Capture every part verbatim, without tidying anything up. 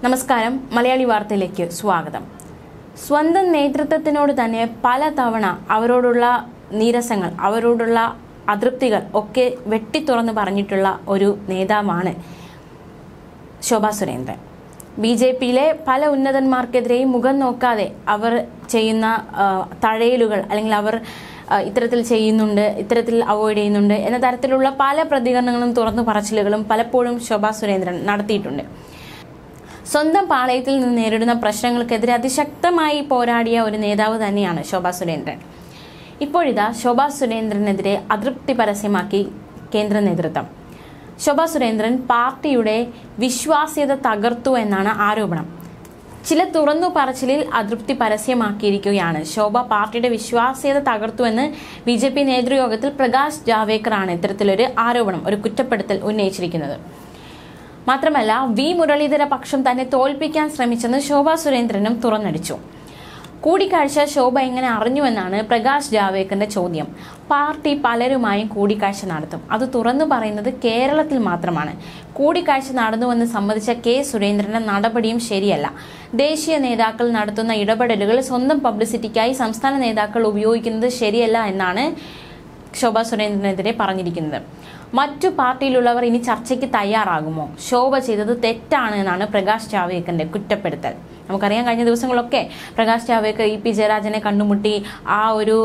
നമസ്കാരം, മലയാളി വാർത്തയിലേക്ക് സ്വാഗതം. സ്വന്തം നേതൃത്വത്തിനോട് തന്നെ പലതവണ അവരോടുള്ള നീരസങ്ങൾ, അവരോടുള്ള അതൃപ്തികൾ ഒക്കെ വെട്ടിത്തുറന്ന് പറഞ്ഞിട്ടുള്ള ഒരു നേതാവാണ് ശോഭാ സുരേന്ദ്രൻ. ബി ജെ പിയിലെ പല ഉന്നതന്മാർക്കെതിരെയും മുഖം നോക്കാതെ അവർ ചെയ്യുന്ന തഴയലുകൾ അല്ലെങ്കിൽ അവർ ഇത്തരത്തിൽ ചെയ്യുന്നുണ്ട്, ഇത്തരത്തിൽ അവോയ്ഡ് ചെയ്യുന്നുണ്ട് എന്ന തരത്തിലുള്ള പല പ്രതികരണങ്ങളും തുറന്നു പറച്ചിലുകളും പലപ്പോഴും ശോഭാ സുരേന്ദ്രൻ നടത്തിയിട്ടുണ്ട്. സ്വന്തം പാളയത്തിൽ നിന്ന് നേരിടുന്ന പ്രശ്നങ്ങൾക്കെതിരെ അതിശക്തമായി പോരാടിയ ഒരു നേതാവ് തന്നെയാണ് ശോഭാ സുരേന്ദ്രൻ. ഇപ്പോഴിതാ ശോഭാ സുരേന്ദ്രനെതിരെ അതൃപ്തി പരസ്യമാക്കി കേന്ദ്ര നേതൃത്വം. ശോഭാ സുരേന്ദ്രൻ പാർട്ടിയുടെ വിശ്വാസ്യത തകർത്തു എന്നാണ് ആരോപണം. ചില തുറന്നു പറച്ചിലിൽ അതൃപ്തി പരസ്യമാക്കിയിരിക്കുകയാണ്. ശോഭ പാർട്ടിയുടെ വിശ്വാസ്യത തകർത്തുവെന്ന് ബി ജെ പി നേതൃയോഗത്തിൽ പ്രകാശ് ജാവേക്കറാണ് ഇത്തരത്തിലൊരു ആരോപണം, ഒരു കുറ്റപ്പെടുത്തൽ ഉന്നയിച്ചിരിക്കുന്നത്. മാത്രമല്ല, വി മുരളീധര പക്ഷം തന്നെ തോൽപ്പിക്കാൻ ശ്രമിച്ചെന്ന് ശോഭാ സുരേന്ദ്രനും തുറന്നടിച്ചു. കൂടിക്കാഴ്ച ശോഭ എങ്ങനെ അറിഞ്ഞുവെന്നാണ് പ്രകാശ് ജാവേക്കറിന്റെ ചോദ്യം. പാർട്ടി പലരുമായും കൂടിക്കാഴ്ച നടത്തും, അത് തുറന്നു പറയുന്നത് കേരളത്തിൽ മാത്രമാണ്. കൂടിക്കാഴ്ച നടന്നുവെന്ന് സമ്മതിച്ച കെ സുരേന്ദ്രന്റെ നടപടിയും ശരിയല്ല. ദേശീയ നേതാക്കൾ നടത്തുന്ന ഇടപെടലുകൾ സ്വന്തം പബ്ലിസിറ്റിക്കായി സംസ്ഥാന നേതാക്കൾ ഉപയോഗിക്കുന്നത് ശരിയല്ല എന്നാണ് ശോഭാ സുരേന്ദ്രനെതിരെ പറഞ്ഞിരിക്കുന്നത്. മറ്റു പാർട്ടിയിലുള്ളവർ ഇനി ചർച്ചയ്ക്ക് തയ്യാറാകുമോ? ശോഭ ചെയ്തത് തെറ്റാണ് എന്നാണ് പ്രകാശ് ജാവേക്കറിന്റെ കുറ്റപ്പെടുത്തൽ. നമുക്കറിയാം, കഴിഞ്ഞ ദിവസങ്ങളൊക്കെ പ്രകാശ് ജാവേക്കർ ഇ പി ജയരാജനെ കണ്ടുമുട്ടി ആ ഒരു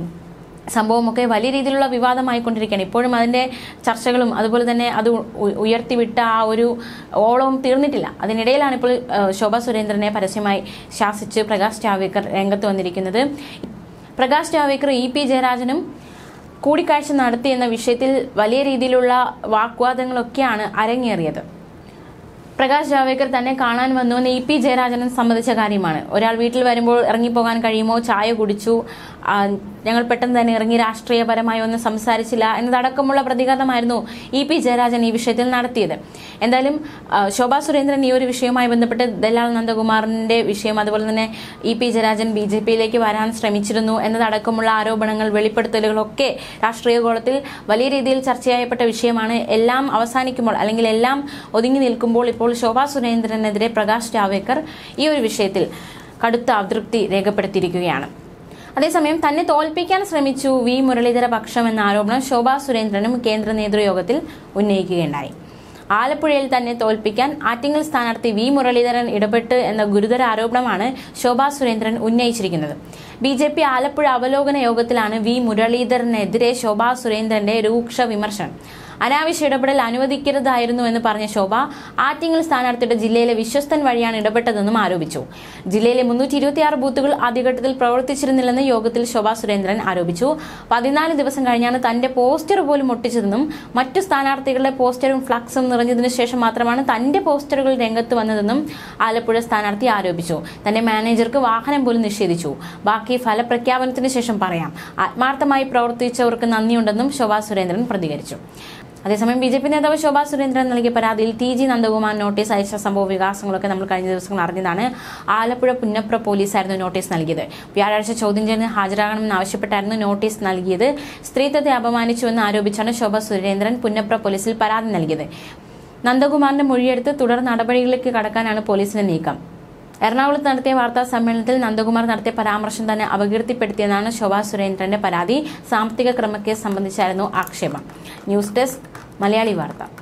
സംഭവമൊക്കെ വലിയ രീതിയിലുള്ള വിവാദമായിക്കൊണ്ടിരിക്കുകയാണ്. ഇപ്പോഴും അതിൻ്റെ ചർച്ചകളും അതുപോലെ തന്നെ അത് ഉയർത്തിവിട്ട ആ ഒരു ഓളവും തീർന്നിട്ടില്ല. അതിനിടയിലാണ് ഇപ്പോൾ ശോഭാ സുരേന്ദ്രനെ പരസ്യമായി ശാസിച്ച് പ്രകാശ് ജാവേക്കർ രംഗത്ത് വന്നിരിക്കുന്നത്. പ്രകാശ് ജാവേക്കർ ഇ പി ജയരാജനും കൂടിക്കാഴ്ച നടത്തി എന്ന വിഷയത്തിൽ വലിയ രീതിയിലുള്ള വാഗ്വാദങ്ങളൊക്കെയാണ് അരങ്ങേറിയത്. പ്രകാശ് ജാവേക്കർ തന്നെ കാണാൻ വന്നുവെന്ന് ഇ പി ജയരാജനും സമ്മതിച്ച കാര്യമാണ്. ഒരാൾ വീട്ടിൽ വരുമ്പോൾ ഇറങ്ങിപ്പോകാൻ കഴിയുമോ, ചായ കുടിച്ചു, ഞങ്ങൾ പെട്ടെന്ന് തന്നെ ഇറങ്ങി രാഷ്ട്രീയപരമായി ഒന്നും സംസാരിച്ചില്ല എന്നതടക്കമുള്ള പ്രതികരണമായിരുന്നു ഇ പി ജയരാജൻ ഈ വിഷയത്തിൽ നടത്തിയത്. എന്തായാലും ശോഭാ സുരേന്ദ്രൻ ഈ ഒരു വിഷയവുമായി ബന്ധപ്പെട്ട് ദല്ലാൽ നന്ദകുമാറിന്റെ വിഷയം, അതുപോലെ തന്നെ E P Jayarajan B J പിയിലേക്ക് വരാൻ ശ്രമിച്ചിരുന്നു എന്നതടക്കമുള്ള ആരോപണങ്ങൾ, വെളിപ്പെടുത്തലുകളൊക്കെ രാഷ്ട്രീയ ഗോളത്തിൽ വലിയ രീതിയിൽ ചർച്ചയായപ്പെട്ട വിഷയമാണ്. എല്ലാം അവസാനിക്കുമ്പോൾ അല്ലെങ്കിൽ എല്ലാം ഒതുങ്ങി നിൽക്കുമ്പോൾ ഇപ്പോൾ ശോഭാ സുരേന്ദ്രനെതിരെ പ്രകാശ് ജാവേക്കർ ഈ ഒരു വിഷയത്തിൽ കടുത്ത അതൃപ്തി രേഖപ്പെടുത്തിയിരിക്കുകയാണ്. അതേസമയം തന്നെ തോൽപ്പിക്കാൻ ശ്രമിച്ചു വി മുരളീധര പക്ഷം എന്ന ആരോപണം ശോഭാ സുരേന്ദ്രനും കേന്ദ്ര നേതൃയോഗത്തിൽ ഉന്നയിക്കുകയുണ്ടായി. ആലപ്പുഴയിൽ തന്നെ തോൽപ്പിക്കാൻ ആറ്റിങ്ങൽ സ്ഥാനാർത്ഥി വി മുരളീധരൻ ഇടപെട്ട് എന്ന ഗുരുതര ആരോപണമാണ് ശോഭാ സുരേന്ദ്രൻ ഉന്നയിച്ചിരിക്കുന്നത്. ബി ജെ പി ആലപ്പുഴ അവലോകന യോഗത്തിലാണ് വി മുരളീധരനെതിരെ ശോഭാ സുരേന്ദ്രന്റെ രൂക്ഷ വിമർശനം. അനാവശ്യ ഇടപെടൽ അനുവദിക്കരുതായിരുന്നു എന്ന് പറഞ്ഞ ശോഭ ആറ്റിങ്ങൽ സ്ഥാനാർത്ഥിയുടെ ജില്ലയിലെ വിശ്വസ്തൻ വഴിയാണ് ഇടപെട്ടതെന്നും ആരോപിച്ചു. ജില്ലയിലെ മുന്നൂറ്റി ഇരുപത്തിയാറ് ബൂത്തുകൾ ആദ്യഘട്ടത്തിൽ പ്രവർത്തിച്ചിരുന്നില്ലെന്ന് യോഗത്തിൽ ശോഭാ സുരേന്ദ്രൻ ആരോപിച്ചു. പതിനാല് ദിവസം കഴിഞ്ഞാണ് തന്റെ പോസ്റ്റർ പോലും ഒട്ടിച്ചതെന്നും മറ്റു സ്ഥാനാർത്ഥികളുടെ പോസ്റ്ററും ഫ്ലക്സും നിറഞ്ഞതിനു ശേഷം മാത്രമാണ് തന്റെ പോസ്റ്ററുകൾ രംഗത്ത് വന്നതെന്നും ആലപ്പുഴ സ്ഥാനാർത്ഥി ആരോപിച്ചു. തന്റെ മാനേജർക്ക് വാഹനം പോലും നിഷേധിച്ചു. ബാക്കി ഫലപ്രഖ്യാപനത്തിന് ശേഷം പറയാം. ആത്മാർത്ഥമായി പ്രവർത്തിച്ചവർക്ക് നന്ദിയുണ്ടെന്നും ശോഭാ സുരേന്ദ്രൻ പ്രതികരിച്ചു. അതേസമയം ബി ജെ പി നേതാവ് ശോഭാ സുരേന്ദ്രൻ നൽകിയ പരാതിയിൽ ടി ജി നന്ദകുമാർ നോട്ടീസ് അയച്ച സംഭവ വികാസങ്ങളൊക്കെ നമ്മൾ കഴിഞ്ഞ ദിവസങ്ങൾ അറിഞ്ഞതാണ്. ആലപ്പുഴ പുന്നപ്ര പോലീസായിരുന്നു നോട്ടീസ് നൽകിയത്. വ്യാഴാഴ്ച ചോദ്യം ചെയ്ത് ഹാജരാകണമെന്ന് ആവശ്യപ്പെട്ടായിരുന്നു നോട്ടീസ് നൽകിയത്. സ്ത്രീത്വത്തെ അപമാനിച്ചുവെന്ന് ആരോപിച്ചാണ് ശോഭാ സുരേന്ദ്രൻ പുന്നപ്ര പോലീസിൽ പരാതി നൽകിയത്. നന്ദകുമാറിന്റെ മൊഴിയെടുത്ത് തുടർ നടപടികളിലേക്ക് കടക്കാനാണ് പോലീസിന്റെ നീക്കം. എറണാകുളത്ത് നടത്തിയ വാർത്താ സമ്മേളനത്തിൽ നന്ദകുമാർ നടത്തിയ പരാമർശം തന്നെ അപകീർത്തിപ്പെടുത്തിയെന്നാണ് ശോഭാ സുരേന്ദ്രന്റെ പരാതി. സാമ്പത്തിക ക്രമക്കേസ് സംബന്ധിച്ചായിരുന്നു ആക്ഷേപം. ന്യൂസ് ഡെസ്ക്, മലയാളി വാർത്ത.